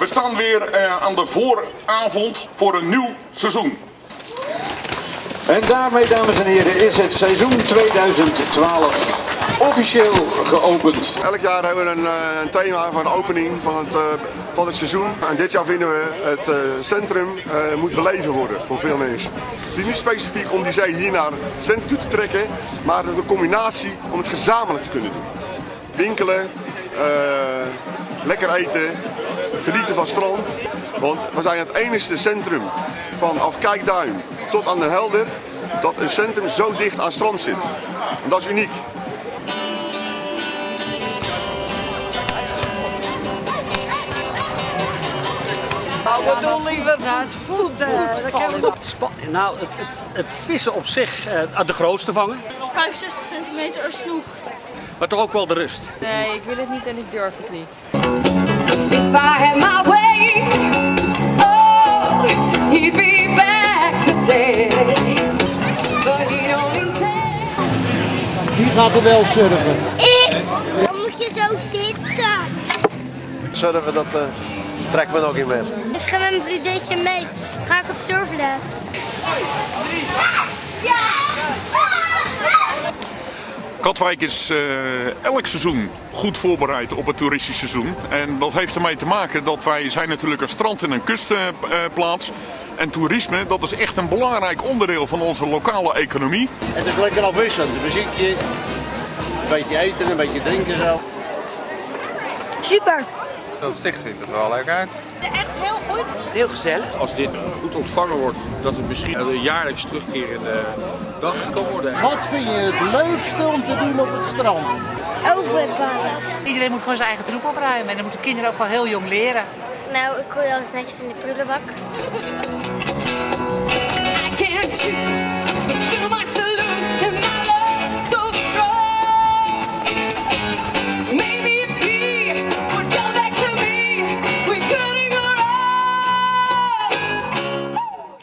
We staan weer aan de vooravond voor een nieuw seizoen. En daarmee, dames en heren, is het seizoen 2012 officieel geopend. Elk jaar hebben we een thema van de opening van het seizoen. En dit jaar vinden we het centrum moet beleven worden voor veel mensen. Het is niet specifiek om die zee hier naar het centrum toe te trekken, maar de combinatie om het gezamenlijk te kunnen doen. Winkelen, lekker eten, genieten van strand. Want we zijn het enige centrum vanaf Kijkduin tot aan Den Helder dat een centrum zo dicht aan strand zit. En dat is uniek. We doen liever voeten. Nou, het vissen op zich, de grootste vangen. 65 centimeter een snoek. Maar toch ook wel de rust. Nee, ik wil het niet en ik durf het niet. If I had my way, oh, he'd be back today. But he don't intend. Wie gaat er wel surfen? Ik! Dan moet je zo zitten. Surfen, dat trekt me nog niet meer. Ik ga met mijn vriendinnetje mee. Ga ik op surfles. Katwijk is elk seizoen goed voorbereid op het toeristisch seizoen. En dat heeft ermee te maken dat wij zijn natuurlijk een strand- en een kustplaats. En toerisme, dat is echt een belangrijk onderdeel van onze lokale economie. Het is lekker afwisselend. Een muziekje, een beetje eten, een beetje drinken zo. Super! Op zich ziet het er wel leuk uit. Echt heel goed. Heel gezellig. Als dit goed ontvangen wordt, dat het misschien een jaarlijks terugkerende dag kan worden. Wat vind je het leukste om te doen op het strand? Over het water. Iedereen moet gewoon zijn eigen troep opruimen en dan moeten kinderen ook wel heel jong leren. Nou, ik gooi alles netjes in de prullenbak. I can't choose, but still my solution.